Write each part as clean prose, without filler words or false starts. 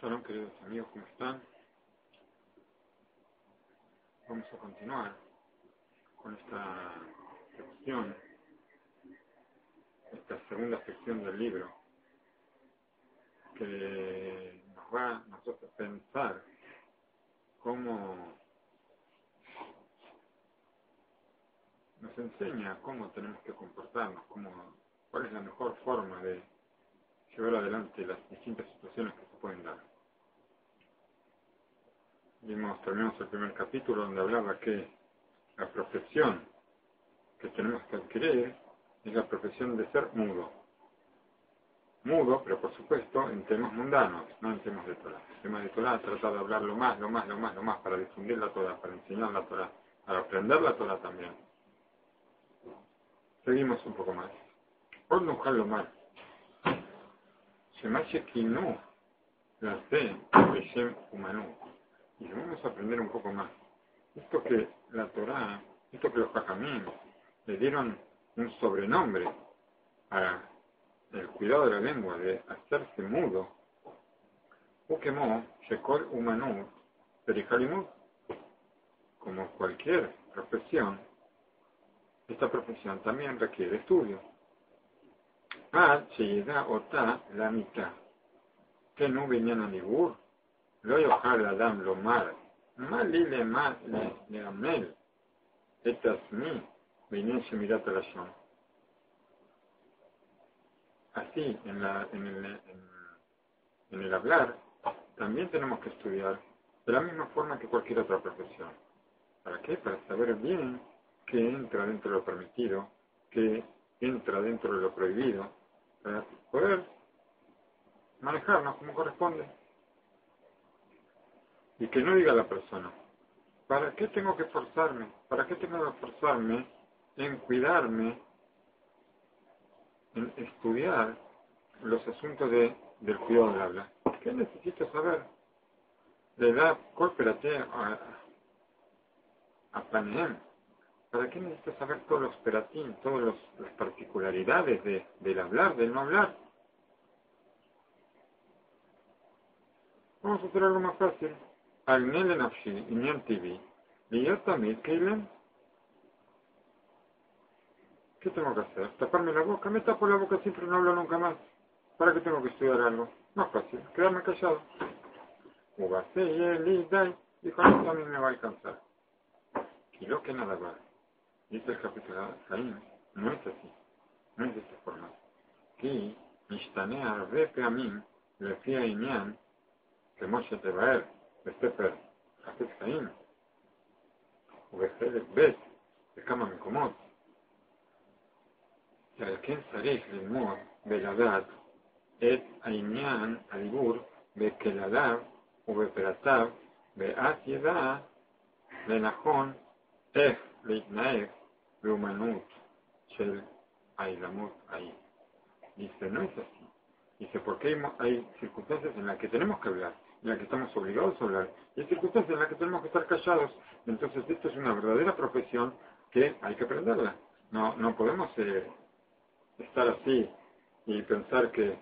Shalom, queridos amigos, ¿cómo están? Vamos a continuar con esta sección, esta segunda sección del libro, que nos va a nosotros a pensar cómo nos enseña cómo tenemos que comportarnos, cuál es la mejor forma de llevar adelante las distintas situaciones que se pueden dar. Terminamos el primer capítulo donde hablaba que la profesión que tenemos que adquirir es la profesión de ser mudo. Mudo, pero por supuesto en temas mundanos, no en temas de Torah. En temas de Torah, tratar de hablar lo más, para difundir la Torah, para enseñar la Torah, para aprender la Torah también. Seguimos un poco más. Por no dejarlo mal. Shemashekinu, la fe, Beshem Humanu. Y vamos a aprender un poco más. Esto que la Torah, esto que los Jajamim le dieron un sobrenombre a el cuidado de la lengua, de hacerse mudo, Ukemo, Shekol Humanu, Perihalimud, como cualquier profesión, esta profesión también requiere estudio. Sheyeda Ota la mitad, que no venían a Nibur, lo yohal Adam Lomar, Mali le amel, etasmi, venían Shemirat Alashon. Así, en el hablar, también tenemos que estudiar de la misma forma que cualquier otra profesión. ¿Para qué? Para saber bien qué entra dentro de lo permitido, qué entra dentro de lo prohibido, para poder manejarnos como corresponde. Y que no diga la persona, ¿para qué tengo que esforzarme? ¿Para qué tengo que esforzarme en cuidarme, en estudiar los asuntos del cuidado del habla? ¿Qué necesito saber? De la cooperaté a Panem. ¿Para qué necesito saber todos los peratín, todas las particularidades del hablar, del no hablar? Vamos a hacer algo más fácil. Al Nele Nafshi, Inyan TV, y yo también, Keilen. ¿Qué tengo que hacer? ¿Taparme la boca? Me tapo la boca, siempre no hablo nunca más. ¿Para qué tengo que estudiar algo? Más fácil, quedarme callado. Ubase y el y con esto a mí me va a alcanzar. Y lo que nada va. Dice el capítulo Caín, no es así, no es de esta forma. Aquí, Mishtanea Arbe Peamim, le fía Inyan, que Moshe Tebaer, בספר חפץ חיים ובחלק ב' בכמה מקומות שעל כן צריך ללמוד ולדעת את העניין הדיבור בכלליו ובפרטיו ואז ידע לנכון איך להתנהג באומנות של העילמות ההיא. Dice, no es así. Dice, porque hay circunstancias en las que tenemos que hablar, en las que estamos obligados a hablar, y hay circunstancias en las que tenemos que estar callados. Entonces esto es una verdadera profesión que hay que aprenderla. No podemos estar así y pensar que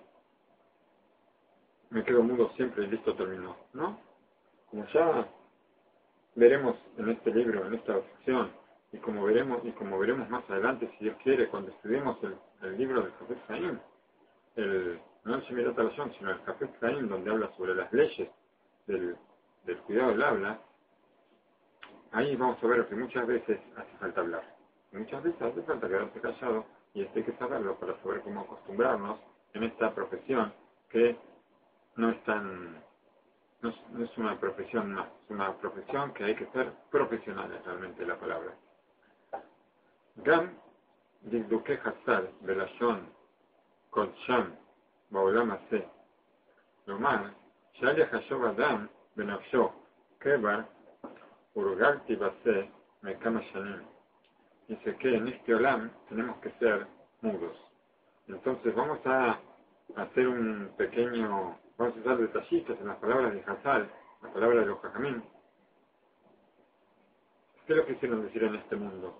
me quedo mudo siempre y listo, terminó, ¿no? Como ya veremos en este libro, en esta sección, y como veremos más adelante, si Dios quiere, cuando estudiemos el libro del Hafez Haim, no el Shemirat Alashon, sino el Hafez Haim, donde habla sobre las leyes del cuidado del habla, ahí vamos a ver que muchas veces hace falta hablar. Muchas veces hace falta quedarse callado, y esto hay que saberlo para saber cómo acostumbrarnos en esta profesión que no es una profesión más, es una profesión que hay que ser profesionales realmente la palabra. Gam דקדוקי חז"ל בלשון קודשם בעולם הזה. כלומר, שאל יחשוב אדם בנפשו כבר הורגל תיבשה מכמה שנים. Dice que en este olam tenemos que ser mudos. Entonces vamos a hacer vamos a usar detallistas en las palabras de Hazal, las palabras de los Jajamim. ¿Qué es lo que quisieron decir en este mundo?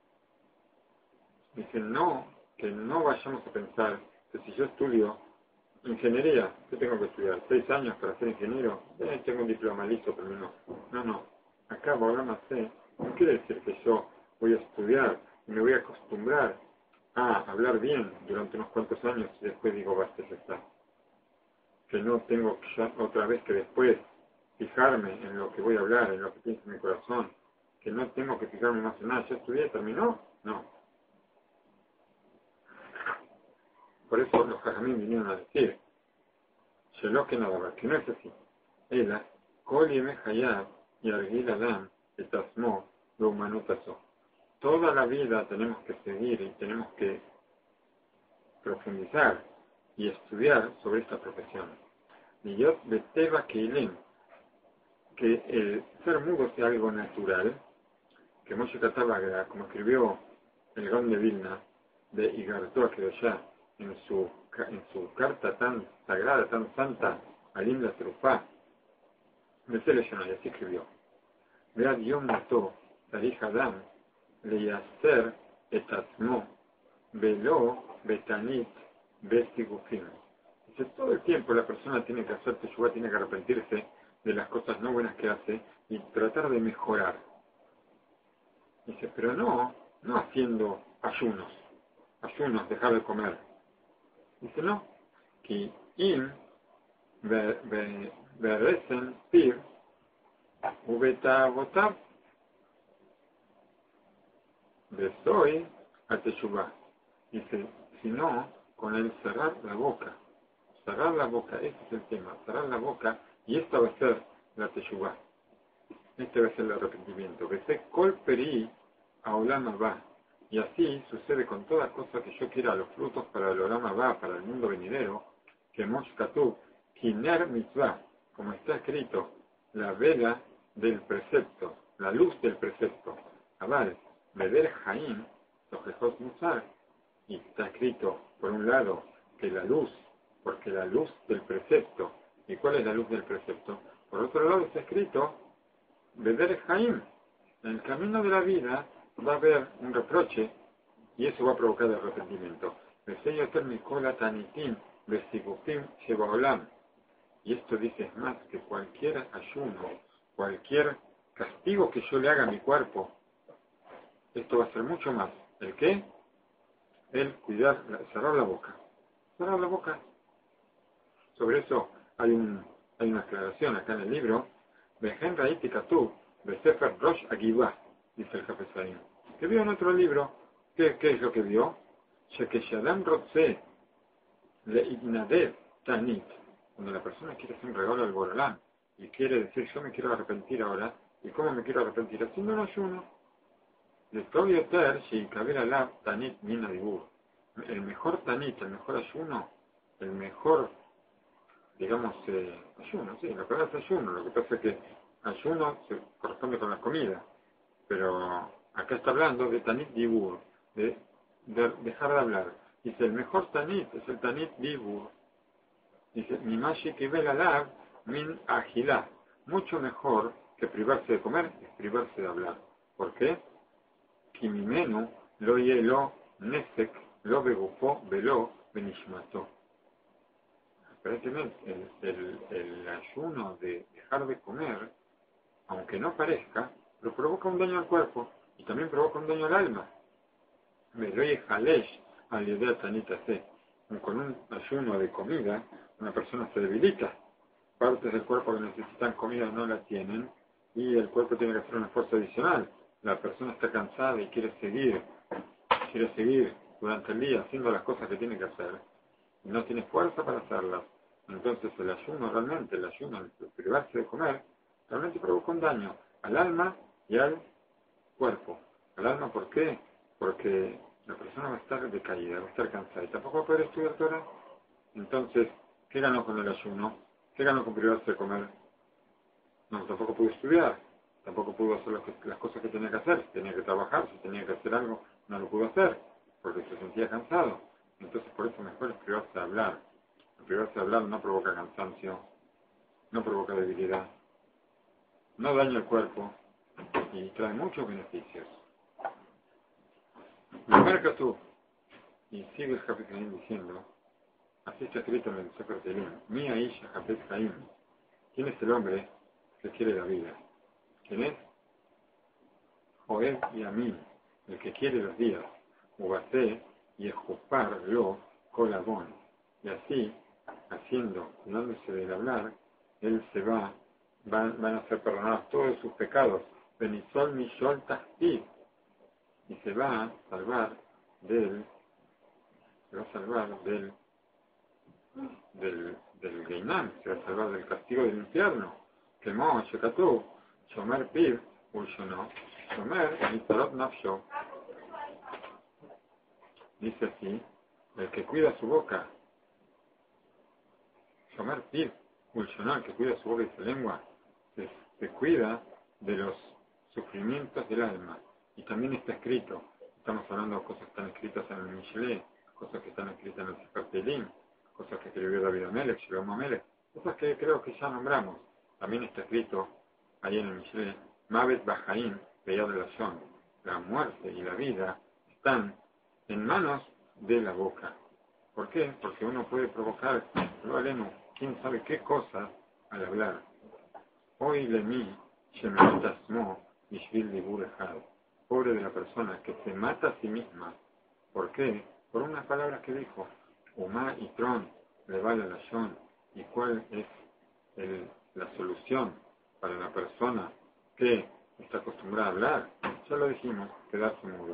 Dicen que no vayamos a pensar que si yo estudio ingeniería, ¿qué tengo que estudiar? ¿6 años para ser ingeniero? Tengo un diploma listo, pero no. No. Acá Bolam Asé no quiere decir que yo voy a estudiar y me voy a acostumbrar a hablar bien durante unos cuantos años y después digo, basta, ya está. Que no tengo ya otra vez que después fijarme en lo que voy a hablar, en lo que pienso en mi corazón, que no tengo que fijarme más en nada. ¿Ya estudié? ¿Terminó? No. Por eso los jajamín vinieron a decir, Shelo que nada más, que no es así. Ela, Kol Yemei Hayav Yargil Adam Etasmo Lo Humano Tazo. Toda la vida tenemos que seguir y tenemos que profundizar y estudiar sobre esta profesión. Niyot Beteva Keilim, que el ser mudo sea algo natural, que Moshe Katabagra, como escribió el Gaón de Vilna, de Igartoa Kedoshá, en su carta tan sagrada, tan santa, Alim la Trufá, de Seleshana, y así escribió. Vead Yom Nato, Tarij Adam, Leyaser Etatmo, Velo Betanit Bestigufim. Dice, todo el tiempo la persona tiene que hacer teshuvá, tiene que arrepentirse de las cosas no buenas que hace y tratar de mejorar. Dice, pero no haciendo ayunos, dejar de comer. Dice, no, que im beresen pir ubeta votab besoy a teshuvá. Dice, sino con el cerrar la boca. Cerrar la boca, ese es el tema. Cerrar la boca, y esta va a ser la teshuvá. Este va a ser el arrepentimiento. Besé kol peri a olama va. Y así sucede con toda cosa que yo quiera, los frutos para el olama va, para el mundo venidero, que Mosh Katuv, Kiner Mitzvah, como está escrito, la vela del precepto, la luz del precepto. Aval, Beber Jaim, Tojejot Musar. Y está escrito, por un lado, que la luz, porque la luz del precepto. ¿Y cuál es la luz del precepto? Por otro lado está escrito, Beber Jaim. En el camino de la vida va a haber un reproche y eso va a provocar el arrepentimiento. Y esto dice más que cualquier ayuno, cualquier castigo que yo le haga a mi cuerpo, esto va a ser mucho más. ¿El qué? El cuidar, cerrar la boca. Cerrar la boca. Sobre eso hay una aclaración acá en el libro. Bejen Raiti Katu, Besefer Rosh Agibah, dice el Jafetz Haim. Que vio en otro libro, ¿qué es lo que vio? Que Shadam Rotze le Ignadev Tanit, cuando la persona quiere hacer un regalo al Borolán y quiere decir, yo me quiero arrepentir ahora, ¿y cómo me quiero arrepentir? Haciendo un ayuno. El mejor tanit, el mejor ayuno, el mejor, digamos, ayuno, sí, lo que es ayuno, lo que pasa es que ayuno se corresponde con la comida, pero acá está hablando de tanit dibur, de dejar de hablar. Dice, el mejor tanit es el tanit dibur. Dice, mi mashi que ve la lab, min agilá, mucho mejor que privarse de comer es privarse de hablar. ¿Por qué? Kimimenu lo yelo nesek lo begufo velo benishmato. Aparentemente el ayuno de dejar de comer, aunque no parezca, lo provoca un daño al cuerpo y también provoca un daño al alma. Veloye halesh al yedea tanita se. Con un ayuno de comida, una persona se debilita. Partes del cuerpo que necesitan comida no la tienen y el cuerpo tiene que hacer un esfuerzo adicional. La persona está cansada y quiere seguir durante el día haciendo las cosas que tiene que hacer y no tiene fuerza para hacerlas. Entonces el ayuno, el privarse de comer, realmente provoca un daño al alma y al cuerpo. Al alma, ¿por qué? Porque la persona va a estar decaída, va a estar cansada y tampoco va a poder estudiar Torah. Entonces, ¿qué ganó con el ayuno? ¿Qué ganó con privarse de comer? No, tampoco pudo estudiar, tampoco pudo hacer las cosas que tenía que hacer. Si tenía que trabajar, si tenía que hacer algo, no lo pudo hacer, porque se sentía cansado. Entonces, por eso mejor es privarse de hablar. El privarse de hablar no provoca cansancio, no provoca debilidad, no daña el cuerpo y trae muchos beneficios. Lo marca tú. Y sigue el capítulo diciendo, Así está escrito en el Sefer Tehilim. Mi Aish Hapez Haim. ¿Quién es el hombre que quiere la vida? ¿Quién es? Joel y Amin, el que quiere los días. Ubase y Ejupar lo colabón. Y así, dándose del hablar, él van a ser perdonados todos sus pecados. Benisol Mishol Tahtiv. Y se va a salvar del Geinam, se va a salvar del castigo del infierno. Que Mo, Shekatu, Shomer Piv, Ulshono, Shomer, Nitorot Nafsho. Dice así, el que cuida su boca, Shomer Piv, Ulshono, el que cuida su boca y su lengua, se cuida de los sufrimientos del alma. Y también está escrito, estamos hablando de cosas que están escritas en el Mishle, cosas que están escritas en el Sefer Tehilim, cosas que escribió David Amelech, Shlomo Amelech, cosas que creo que ya nombramos. También está escrito ahí en el Mishle, Mavet Bajaim, Beyad Lashon, la muerte y la vida están en manos de la boca. ¿Por qué? Porque uno puede provocar, lo aleno, quién sabe qué cosas al hablar. Hoy le mi, Shemetasmo, Mishvil Dibur Ejad. Pobre de la persona que se mata a sí misma. ¿Por qué? Por unas palabras que dijo. Umá y Tron, le vale la Shon. ¿Y cuál es la solución para la persona que está acostumbrada a hablar? Ya lo dijimos, quedarse mudo.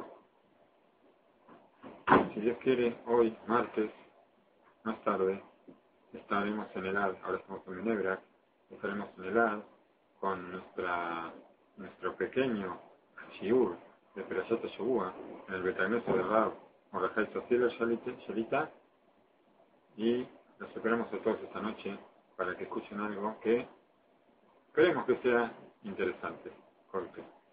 Si Dios quiere, hoy, martes, más tarde, estaremos en el AD, ahora estamos en Menebrak, estaremos en el AD con nuestro pequeño shiur de Perashat Shavua en el Betagneso de Rab Mordejai Sosiel Shalita, y los esperamos a todos esta noche para que escuchen algo que creemos que sea interesante. Corte.